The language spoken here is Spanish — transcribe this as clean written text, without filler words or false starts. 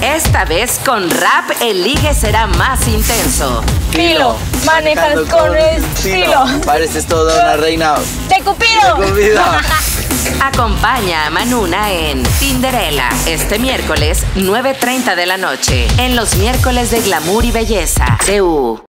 Esta vez con rap el ligue será más intenso. Filo, manejas con estilo. Pareces toda una reina ¡De Cupido! de comida. Acompaña a Manuna en Tinderella este miércoles 9:30 de la noche en los miércoles de Glamour y Belleza.